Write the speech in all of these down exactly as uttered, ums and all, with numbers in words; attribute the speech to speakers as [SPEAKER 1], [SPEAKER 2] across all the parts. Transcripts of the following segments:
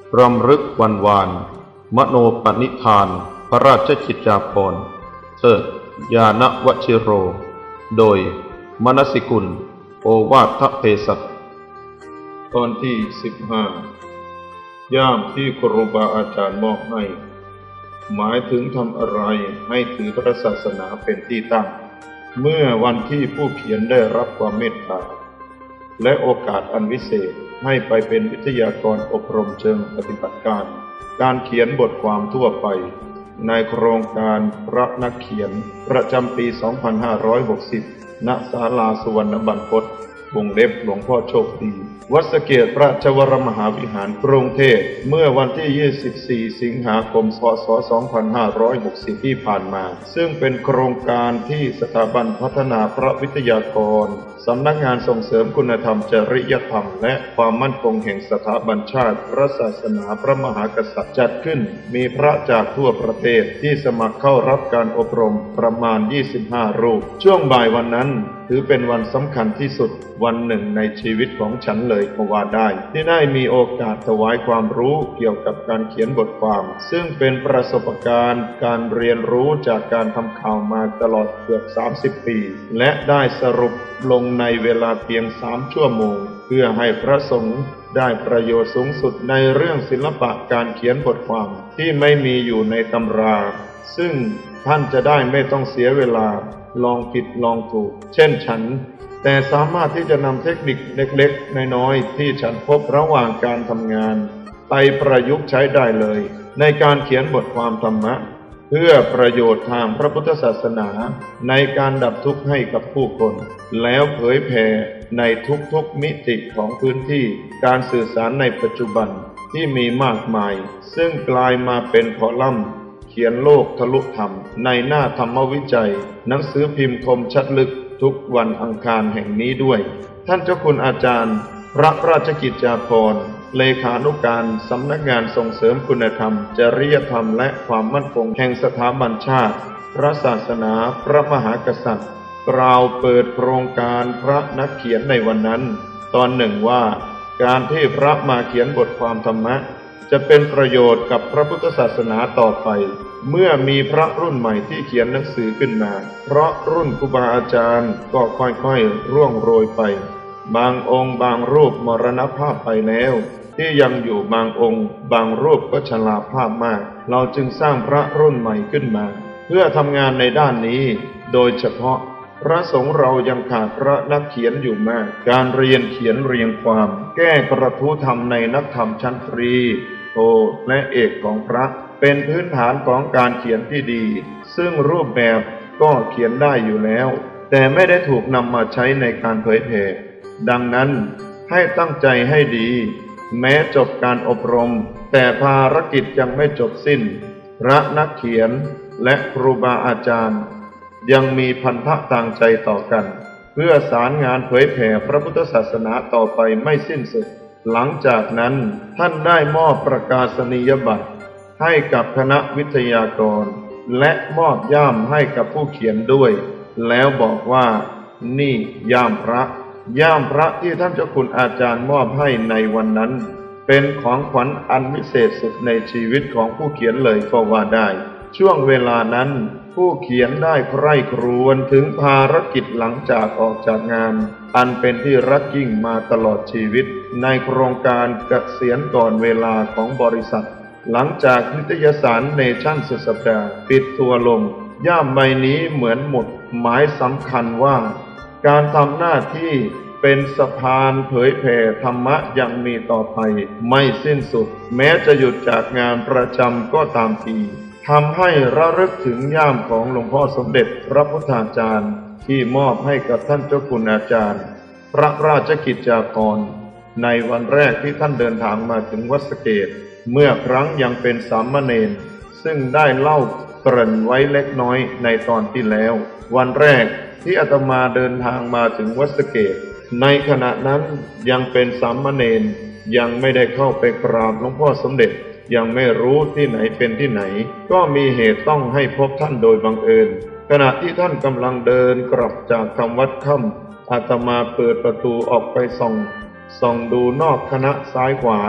[SPEAKER 1] รำลึกวันวานมโนปณิธานพระราชกิจจาภรณ์เทิดญาณวชิโรโดยมนสิกุลโอวาทเภสัชตอนที่สิบห้าย่ามที่ครูบาอาจารย์มอบให้หมายถึงทำอะไรให้ถือพระศาสนาเป็นที่ตั้งเมื่อวันที่ผู้เขียนได้รับความเมตตาและโอกาสอันวิเศษให้ไปเป็นวิทยากรอบรมเชิงปฏิบัติการการเขียนบทความทั่วไปในโครงการพระนักเขียนประจำปี สองพันห้าร้อยหกสิบ ณ ศาลาสุวรรณบรรพตวงเล็บหลวงพ่อโชคดีวัดสะเกษราชวรมหาวิหารกรุงเทพเมื่อวันที่ ยี่สิบสี่ สิงหาคม พ.ศ. สองพันห้าร้อยหกสิบ ที่ผ่านมาซึ่งเป็นโครงการที่สถาบันพัฒนาพระวิทยากรสำนักงานส่งเสริมคุณธรรมจริยธรรมและความมั่นคงแห่งสถาบันชาติพระศาสนาพระมหากษัตริย์จัดขึ้นมีพระจากทั่วประเทศที่สมัครเข้ารับการอบรมประมาณ ยี่สิบห้า รูปช่วงบ่ายวันนั้นถือเป็นวันสำคัญที่สุดวันหนึ่งในชีวิตของฉันเลยก็ว่าได้ที่ได้มีโอกาสถวายความรู้เกี่ยวกับการเขียนบทความซึ่งเป็นประสบการณ์การเรียนรู้จากการทำข่าวมาตลอดเกือบสามสิบปีและได้สรุปลงในเวลาเพียงสามชั่วโมงเพื่อให้พระสงฆ์ได้ประโยชน์สูงสุดในเรื่องศิลปะการเขียนบทความที่ไม่มีอยู่ในตำราซึ่งท่านจะได้ไม่ต้องเสียเวลาลองผิดลองถูกเช่นฉันแต่สามารถที่จะนำเทคนิคเล็กๆน้อยๆที่ฉันพบระหว่างการทำงานไปประยุกต์ใช้ได้เลยในการเขียนบทความธรรมะเพื่อประโยชน์ทางพระพุทธศาสนาในการดับทุกข์ให้กับผู้คนแล้วเผยแผ่ในทุกๆมิติของพื้นที่การสื่อสารในปัจจุบันที่มีมากมายซึ่งกลายมาเป็นคอลัมน์เขียนโลกทะลุธรรมในหน้าธรรมวิจัยหนังสือพิมพ์คมชัดลึกทุกวันอังคารแห่งนี้ด้วยท่านเจ้าคุณอาจารย์พระราชกิจจาภรณ์เลขานุการสำนักงานส่งเสริมคุณธรรมจริยธรรมและความมั่นคงแห่งสถาบันชาติพระศาสนาพระมหากษัตริย์กล่าวเปิดโครงการพระนักเขียนในวันนั้นตอนหนึ่งว่าการที่พระมาเขียนบทความธรรมะจะเป็นประโยชน์กับพระพุทธศาสนาต่อไปเมื่อมีพระรุ่นใหม่ที่เขียนหนังสือขึ้นมาเพราะรุ่นครูบาอาจารย์ก็ค่อยๆร่วงโรยไปบางองค์บางรูปมรณภาพไปแล้วที่ยังอยู่บางองค์บางรูปก็ชราภาพมากเราจึงสร้างพระรุ่นใหม่ขึ้นมาเพื่อทำงานในด้านนี้โดยเฉพาะพระสงฆ์เรายังขาดพระนักเขียนอยู่มากการเรียนเขียนเรียงความแก้กระทู้ธรรมในนักธรรมชั้นตรีโทและเอกของพระเป็นพื้นฐานของการเขียนที่ดีซึ่งรูปแบบก็เขียนได้อยู่แล้วแต่ไม่ได้ถูกนำมาใช้ในการเผยแผ่ดังนั้นให้ตั้งใจให้ดีแม้จบการอบรมแต่ภารกิจยังไม่จบสิ้นพระนักเขียนและครูบาอาจารย์ยังมีพันธะต่างใจต่อกันเพื่อสารงานเผยแผ่พระพุทธศาสนาต่อไปไม่สิ้นสุดหลังจากนั้นท่านได้มอบประกาศนียบัตรให้กับคณะวิทยากรและมอบย่ามให้กับผู้เขียนด้วยแล้วบอกว่านี่ย่ามพระย่ามพระที่ท่านเจ้าคุณอาจารย์มอบให้ในวันนั้นเป็นของขวัญอันวิเศษสุดในชีวิตของผู้เขียนเลยก็ว่าได้ช่วงเวลานั้นผู้เขียนได้ใคร่ครวญถึงภารกิจหลังจากออกจากงานอันเป็นที่รักยิ่งมาตลอดชีวิตในโครงการเกษียณก่อนเวลาของบริษัทหลังจากนิตยสารเนชั่นสุดสัปดาห์ปิดตัวลงย่ามใบนี้เหมือนหมุดหมายสำคัญว่าการทำหน้าที่เป็นสะพานเผยแผ่ธรรมะยังมีต่อไปไม่สิ้นสุดแม้จะหยุดจากงานประจำก็ตามทีทำให้ระลึกถึงย่ามของหลวงพ่อสมเด็จพระพุทธาจารย์ที่มอบให้กับท่านเจ้าคุณอาจารย์พระราชกิจจาภรณ์ในวันแรกที่ท่านเดินทางมาถึงวัดสะเกษเมื่อครั้งยังเป็นสามเณรซึ่งได้เล่าเกริ่นไว้เล็กน้อยในตอนที่แล้ววันแรกที่อาตมาเดินทางมาถึงวัดสะเกษในขณะนั้นยังเป็นสามเณรยังไม่ได้เข้าไปกราบหลวงพ่อสมเด็จยังไม่รู้ที่ไหนเป็นที่ไหนก็มีเหตุต้องให้พบท่านโดยบังเอิญขณะที่ท่านกำลังเดินกลับจากทำวัดค่ำอาตมาเปิดประตูออกไปส่องส่องดูนอกคณะซ้ายขวา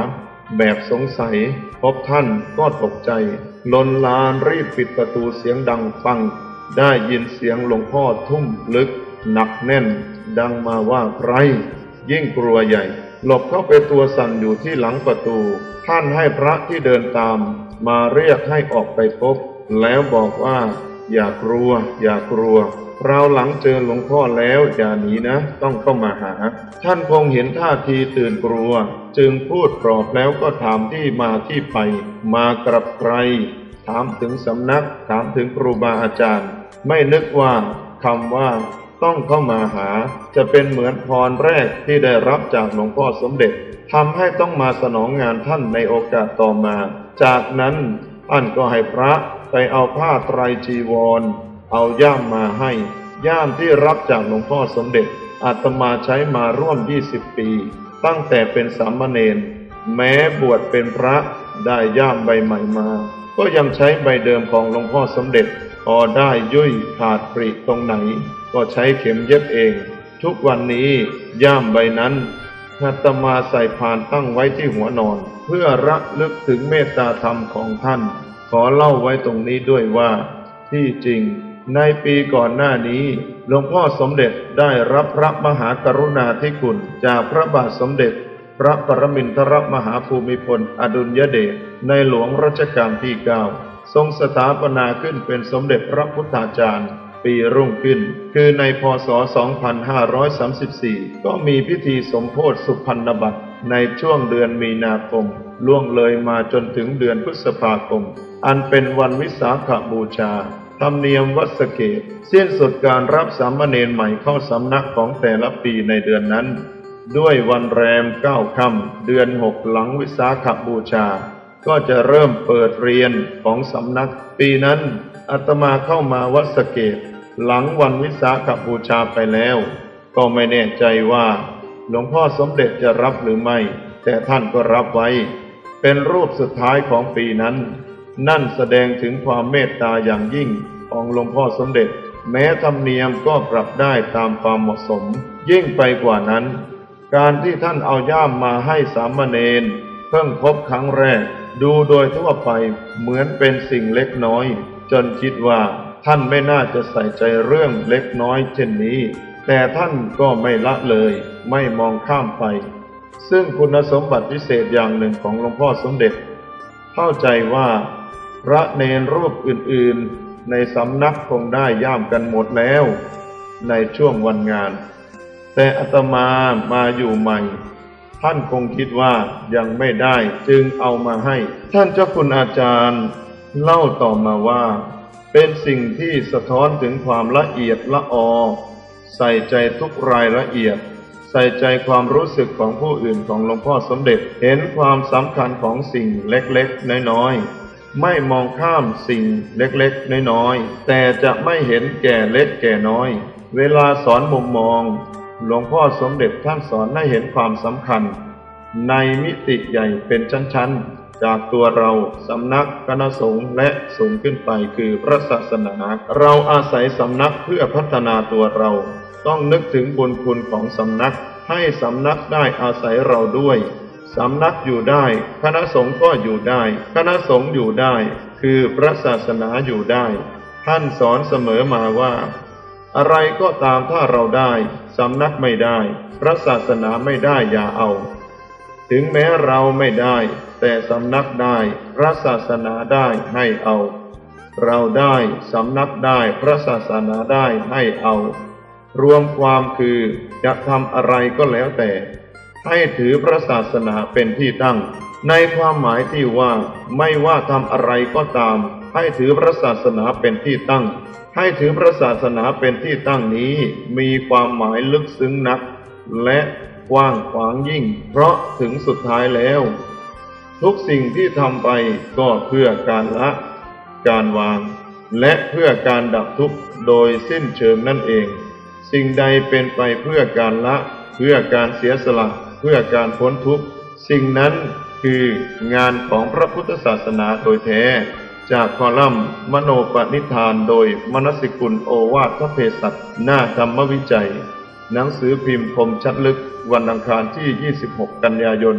[SPEAKER 1] แบบสงสัยพบท่านก็ตกใจลนลานรีบปิดประตูเสียงดังปังได้ยินเสียงหลวงพ่อทุ่มลึกหนักแน่นดังมาว่าใครยิ่งกลัวใหญ่หลบเข้าไปตัวสั่นอยู่ที่หลังประตูท่านให้พระที่เดินตามมาเรียกให้ออกไปพบแล้วบอกว่าอย่ากลัวอย่ากลัวเราหลังเจอหลวงพ่อแล้วอย่าหนีนะต้องเข้ามาหาท่านคงเห็นท่าทีตื่นกลัวจึงพูดปลอบแล้วก็ถามที่มาที่ไปมากับใครถามถึงสำนักถามถึงครูบาอาจารย์ไม่นึกว่าคำว่าต้องเข้ามาหาจะเป็นเหมือนพรแรกที่ได้รับจากหลวงพ่อสมเด็จทำให้ต้องมาสนองงานท่านในโอกาสต่อมาจากนั้นท่านก็ให้พระไปเอาผ้าไตรจีวรเอาย่ามมาให้ย่ามที่รับจากหลวงพ่อสมเด็จอาตมาใช้มาร่วมยี่สิบปีตั้งแต่เป็นสามเณรแม้บวชเป็นพระได้ย่ามใบใหม่มาก็ยังใช้ใบเดิมของหลวงพ่อสมเด็จพอได้ยุ่ยขาดปริตรงไหนก็ใช้เข็มเย็บเองทุกวันนี้ย่ามใบนั้นอาตมาใส่พานตั้งไว้ที่หัวนอนเพื่อระลึกถึงเมตตาธรรมของท่านขอเล่าไว้ตรงนี้ด้วยว่าที่จริงในปีก่อนหน้านี้หลวงพ่อสมเด็จได้รับพระมหากรุณาธิคุณจากพระบาทสมเด็จพระปรมินทรมหาภูมิพลอดุลยเดชในหลวงรัชกาลที่เก้าทรงสถาปนาขึ้นเป็นสมเด็จพระพุทธาจารย์ปีรุ่งขึ้นคือในพ.ศ. สองพันห้าร้อยสามสิบสี่ก็มีพิธีสมโภชสุพรรณบัตรในช่วงเดือนมีนาคมล่วงเลยมาจนถึงเดือนพฤษภาคมอันเป็นวันวิสาขบูชาธรรมเนียมวัดสะเกษสิ้นสุดการรับสามเณรใหม่เข้าสำนักของแต่ละปีในเดือนนั้นด้วยวันแรมเก้าค่ำเดือนหกหลังวิสาขบูชาก็จะเริ่มเปิดเรียนของสำนักปีนั้นอาตมาเข้ามาวัดสะเกษหลังวันวิสาขบูชาไปแล้วก็ไม่แน่ใจว่าหลวงพ่อสมเด็จจะรับหรือไม่แต่ท่านก็รับไว้เป็นรูปสุดท้ายของปีนั้นนั่นแสดงถึงความเมตตาอย่างยิ่งของหลวงพ่อสมเด็จแม้ธรรมเนียมก็ปรับได้ตามความเหมาะสมยิ่งไปกว่านั้นการที่ท่านเอาย่ามมาให้สามเณรเพิ่งพบครั้งแรกดูโดยทั่วไปเหมือนเป็นสิ่งเล็กน้อยจนคิดว่าท่านไม่น่าจะใส่ใจเรื่องเล็กน้อยเช่นนี้แต่ท่านก็ไม่ละเลยไม่มองข้ามไปซึ่งคุณสมบัติพิเศษอย่างหนึ่งของหลวงพ่อสมเด็จเข้าใจว่าพระเณรรูปอื่นๆในสำนักคงได้ย่ามกันหมดแล้วในช่วงวันงานแต่อาตมามาอยู่ใหม่ท่านคงคิดว่ายังไม่ได้จึงเอามาให้ท่านเจ้าคุณอาจารย์เล่าต่อมาว่าเป็นสิ่งที่สะท้อนถึงความละเอียดละออใส่ใจทุกรายละเอียดใส่ใจความรู้สึกของผู้อื่นของหลวงพ่อสมเด็จเห็นความสำคัญของสิ่งเล็กๆน้อยๆไม่มองข้ามสิ่งเล็กๆน้อยๆแต่จะไม่เห็นแก่เล็กแก่น้อยเวลาสอนมุมมองหลวงพ่อสมเด็จท่านสอนให้เห็นความสำคัญในมิติใหญ่เป็นชั้นๆจากตัวเราสำนักคณะสงฆ์และสูงขึ้นไปคือพระศาสนาเราอาศัยสำนักเพื่อพัฒนาตัวเราต้องนึกถึงบุญคุณของสำนักให้สำนักได้อาศัยเราด้วยสำนักอยู่ได้คณะสงฆ์ก็อยู่ได้คณะสงฆ์อยู่ได้คือพระศาสนาอยู่ได้ท่านสอนเสมอมาว่าอะไรก็ตามถ้าเราได้สำนักไม่ได้พระศาสนาไม่ได้อย่าเอาถึงแม้เราไม่ได้แต่สำนักได้พระศาสนาได้ให้เอาเราได้สำนักได้พระศาสนาได้ให้เอารวมความคือจะทำอะไรก็แล้วแต่ให้ถือพระศาสนาเป็นที่ตั้งในความหมายที่ว่าไม่ว่าทำอะไรก็ตามให้ถือพระศาสนาเป็นที่ตั้งให้ถือพระศาสนาเป็นที่ตั้งนี้มีความหมายลึกซึ้งนักและกว้างขวางยิ่งเพราะถึงสุดท้ายแล้วทุกสิ่งที่ทำไปก็เพื่อการละการวางและเพื่อการดับทุกข์โดยสิ้นเชิงนั่นเองสิ่งใดเป็นไปเพื่อการละเพื่อการเสียสละเพื่อการพ้นทุกข์สิ่งนั้นคืองานของพระพุทธศาสนาโดยแท้จากคอลัมน์มโนปณิธานโดยมนสิกุลโอวาทเภสัชหน้าธรรมวิจัยหนังสือพิมพ์คมชัดลึกวันอังคารที่ยี่สิบหกกันยายน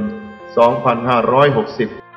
[SPEAKER 1] สองพันห้าร้อยหกสิบ